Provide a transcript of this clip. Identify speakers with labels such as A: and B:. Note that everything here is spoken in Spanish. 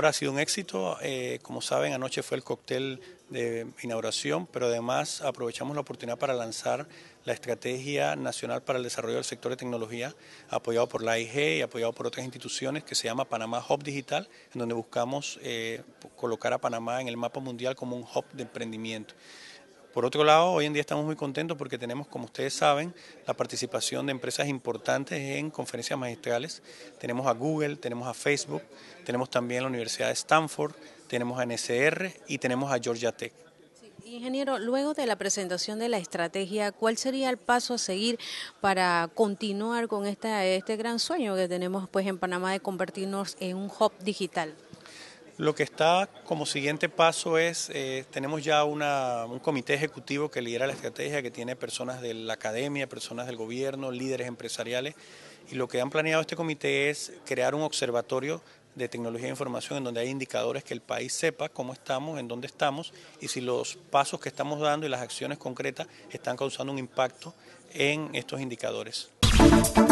A: ahora ha sido un éxito. Como saben, anoche fue el cóctel de inauguración, pero además aprovechamos la oportunidad para lanzar la Estrategia Nacional para el Desarrollo del Sector de Tecnología, apoyado por la AIG y apoyado por otras instituciones, que se llama Panamá Hub Digital, en donde buscamos colocar a Panamá en el mapa mundial como un hub de emprendimiento. Por otro lado, hoy en día estamos muy contentos porque tenemos, como ustedes saben, la participación de empresas importantes en conferencias magistrales. Tenemos a Google, tenemos a Facebook, tenemos también la Universidad de Stanford, tenemos a NCR y tenemos a Georgia Tech.
B: Ingeniero, luego de la presentación de la estrategia, ¿cuál sería el paso a seguir para continuar con este gran sueño que tenemos pues en Panamá de convertirnos en un hub digital?
A: Lo que está como siguiente paso es, tenemos ya un comité ejecutivo que lidera la estrategia, que tiene personas de la academia, personas del gobierno, líderes empresariales, y lo que han planeado este comité es crear un observatorio de tecnología e información en donde hay indicadores que el país sepa cómo estamos, en dónde estamos y si los pasos que estamos dando y las acciones concretas están causando un impacto en estos indicadores.